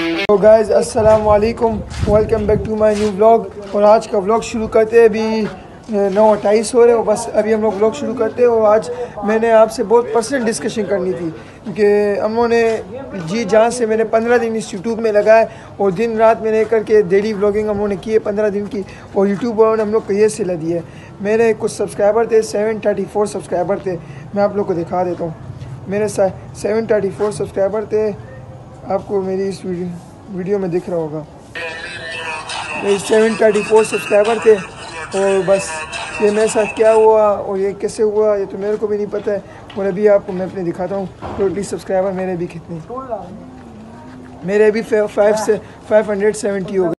तो गाइज़ अस्सलाम वालेकुम, welcome back to my new vlog. और आज का व्लॉग शुरू करते हैं। अभी 9:28 हो रहे हो, बस अभी हम लोग व्लॉग शुरू करते हैं। और आज मैंने आपसे बहुत पर्सनल डिस्कशन करनी थी क्योंकि हम लोगों ने जी जहाँ से मैंने 15 दिन इस यूट्यूब में लगाए और दिन रात मैंने करके डेली व्लॉगिंग हम लोगों ने की है 15 दिन की। और यूट्यूब वालों ने हम लोग को ये सिला दी है। मेरे कुछ सब्सक्राइबर थे, 734 सब्सक्राइबर थे। मैं आप लोग को दिखा देता हूँ। मेरे 734 सब्सक्राइबर थे, आपको मेरी इस वीडियो में दिख रहा होगा। मेरे 734 सब्सक्राइबर थे। और बस ये मेरे साथ क्या हुआ और ये कैसे हुआ ये तो मेरे को भी नहीं पता है। और अभी आपको मैं अपने दिखाता हूँ टोटली सब्सक्राइबर मेरे भी कितने। मेरे अभी 570 हो गए।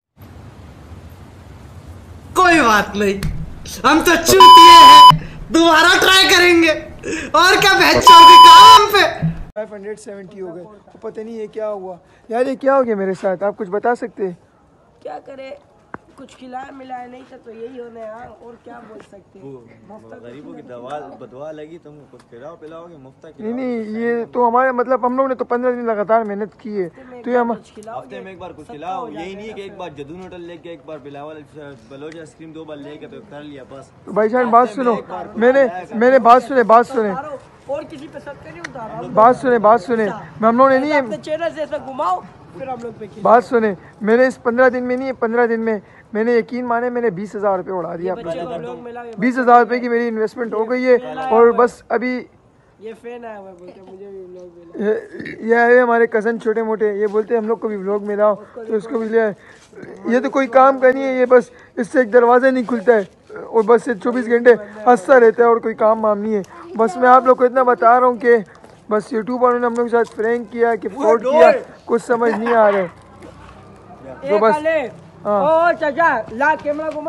कोई बात नहीं, हम तो चूतिए हैं, दोबारा ट्राई करेंगे। और क्या बेहतर के काम पे 570 हो गए। तो पता नहीं ये क्या हुआ यार, ये क्या हो गया मेरे साथ, आप कुछ बता सकते हैं? क्या करे, कुछ खिलाया मिलाया नहीं था तो यही होने यार, और क्या बोल सकते हैं। गरीबों की बदवा लगी, तुम कुछ खिलाओ पिलाओगे मुफ्ता नहीं, ये तो हमारे मतलब हम लोग ने तो 15 दिन लगातार मेहनत की है। तो ये हम हफ्ते में एक बार कुछ खिलाओ। यही नहीं है कि एक बार जदून होटल लेके, एक बार बिलावल बलोच आइसक्रीम 2 बार लेके तो कर लिया बस। तो भाईजान बात सुनो, मैंने बात सुने और किसी पे सबके नहीं उतारा। बात सुने मैं हम लोग ने नहीं अपने चेहरे से ऐसा घुमाओ फिर हम लोग पे बात सुने। मैंने इस 15 दिन में नहीं है, 15 दिन में मैंने यकीन माने मैंने 20,000 रुपये उड़ा दिया अपना। 20,000 रुपये की मेरी इन्वेस्टमेंट हो गई है। और बस अभी ये फैन आया हुआ है, बोलते मुझे भी व्लॉग मिला। ये है हमारे कज़न छोटे मोटे, ये बोलते हैं हम लोग को भी व्लॉग मिलाओ तो उसको भी लिया है। ये तो कोई काम का नहीं है, ये बस इससे एक दरवाज़ा नहीं खुलता है और बस ये 24 घंटे हंसता रहता है और कोई काम वाम नहीं है। बस मैं आप लोग को इतना बता रहा हूँ कि बस यूट्यूब वालों ने हम लोग के साथ प्रैंक किया कि फ्रॉड किया, कुछ समझ नहीं आ रहा। तो बस ओ चाचा ला कैमरा घुमा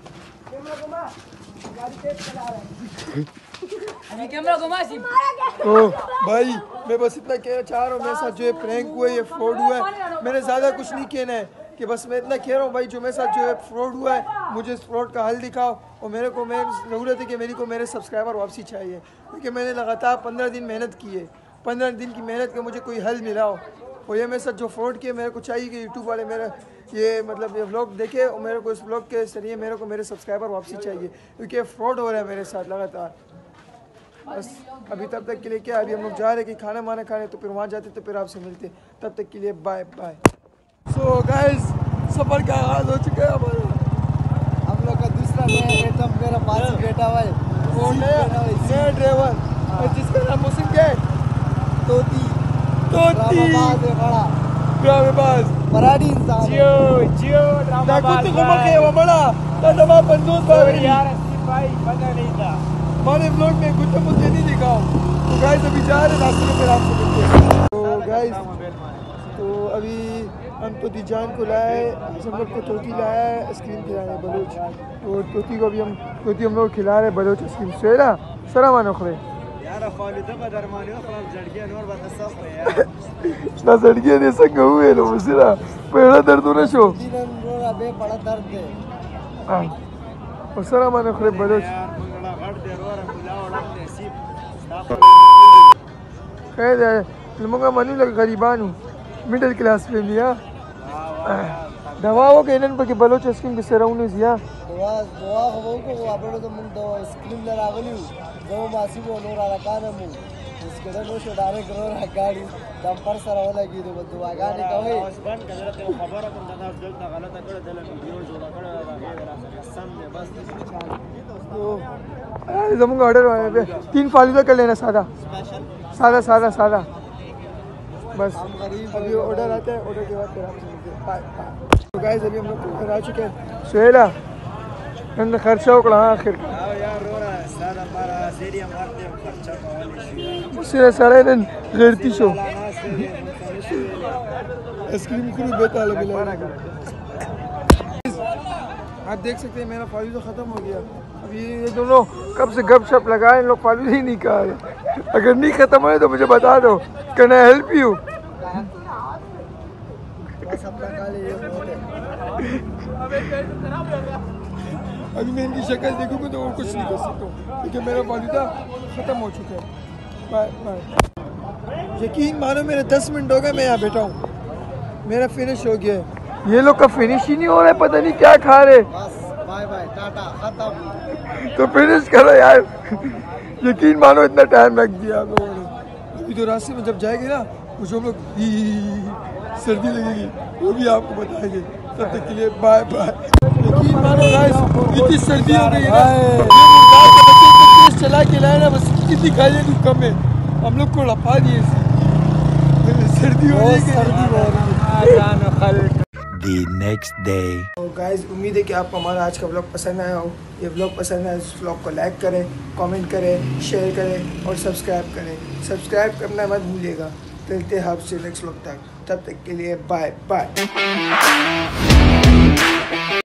गाड़ी तेज चला रहा है। अभी कैमरा घुमा सी। ओ भाई मैं बस इतना कहना चाह रहा हूँ, मेरे साथ जो ये प्रैंक हुआ है, ये फ्रॉड हुआ है, मैंने ज़्यादा कुछ नहीं कहना है कि बस मैं इतना कह रहा हूँ भाई जो मेरे साथ जो है फ्रॉड हुआ है, मुझे इस फ्रॉड का हल दिखाओ। और मेरे को ज़रूरत है कि मेरे सब्सक्राइबर वापसी चाहिए क्योंकि मैंने लगातार 15 दिन मेहनत की है। 15 दिन की मेहनत का मुझे कोई हल मिला हो। और ये मेरे साथ जो फ्रॉड किया, मेरे को चाहिए कि यूट्यूब वाले मेरा ये मतलब ये व्लॉग देखे और मेरे को इस व्लॉग के जरिए मेरे को मेरे सब्सक्राइबर वापसी चाहिए क्योंकि फ्रॉड हो रहा है मेरे साथ लगातार। बस अभी तब तक के लिए क्या, अभी हम लोग जा रहे हैं कि खाना वाना खाने, तो फिर वहाँ जाते तो फिर आपसे मिलते। तब तक के लिए बाय बाय। सो गाइस सफ़र का आगाज़ हो चुका है हमारा। हम लोग का दूसरा नया मेरा पास बेटा हुआ है, वो नया ड्राइवर जिसका नाम मुसिम क्या है, तोती बड़ा ड्रामेबाज पराडी इंसान जियो ड्रामेबाज वो बड़ा तनमा बंदूक भाई यार भाई पता नहीं था हमारे ब्लॉग में कुछ मुझे नहीं दिखाओ। तो गाइस अभी जा रहे रास्ते में फिर आपसे मिलते हैं। तो गाइस तो अभी हम तोती जान को लाए, हम लोग को तोती लाया है आइसक्रीम खिलाने बलोच। तो तोती को अभी हम लोग खिला रहे बलोच आइसक्रीम। सेरा सरा मानो खरे ना सड़कियाँ दे सक हुए लो मुझसे पहला दर्द होना शो बड़ा दर्द है। और सरा मानो खरे बलोच खैर है लमंगा मनु लगा गरीबान हूँ मिडिल क्लास फैमिली। दवाओं के इन्हन पर के बलोच आइसक्रीम के सेराउंड सिया दवा हो को आपने तो मुंह दवा आइसक्रीम ला रावली दो मासी वो नोरा रखा ना मुंह उसके दो शो डायरेक्ट रो गाड़ी डंपर सर वाला की तो दवा गाड़ी का है बंद कर देते हो खबर है तुम दादा जल्द गलत कर दे वीडियो जोड़ा कर सामने बस तो जमुंगा ऑर्डर 3 फालूदा कर लेना सादा बस। अभी ऑर्डर आता है, ऑर्डर के बाद फिर आपसे मिलते हैं। बाय। तो गाइस अभी हम लोग घर आ चुके हैं। सुहेला नंद खर्चा उकड़ा आखिर यार रो रहा है सादा मारा सीरिया मारते हैं खर्चा वाली सिरे सारे दिन गैरती शो आइसक्रीम खुद बेटा लगे। आप देख सकते हैं मेरा फालूदा ख़त्म हो गया। अभी ये दोनों कब से गपशप लगाए, इन लोग फालूदा ही नहीं खा रहे। अगर नहीं ख़त्म हो तो मुझे बता दो, कैन आई हेल्प यू? अभी मैं इनकी शक्ल देखूंगा तो और कुछ नहीं कर सकता हूँ क्योंकि मेरा फालूदा ख़त्म हो चुका है। Bye bye. यकीन मानो मेरे 10 मिनट हो गए मैं यहाँ बैठा हूँ। मेरा फिनिश हो गया है। ये लोग का फिनिश ही नहीं हो रहा है, पता नहीं क्या खा रहे। बस बाय बाय टाटा खत्म। तो फिनिश करो यार। यकीन मानो इतना टाइम लग गया आप लोगों ने। अभी तो रास्ते में जब जाएंगे ना कुछ हम लोग सर्दी लगेगी वो भी आपको बताएंगे। तब तक के लिए बाय बाय। यकीन मानो गाइस इतनी सर्दी हो गई है ना, ये मुर्दार के बच्चे इतना तेज चला के लाए ना, बस कितनी खाइए कुछ कम है। हम लोग को लपा दिए सर्दी हो रही है। The next day. तो गाइस उम्मीद है कि आपको हमारा आज का व्लॉग पसंद आया हो। ये व्लॉग पसंद आया इस व्लॉग को लाइक करें, कमेंट करें, शेयर करें और सब्सक्राइब करें। सब्सक्राइब करना मत भूलिएगा। मिलते हैं आपसे नेक्स्ट व्लॉग तक, तब तक के लिए बाय बाय।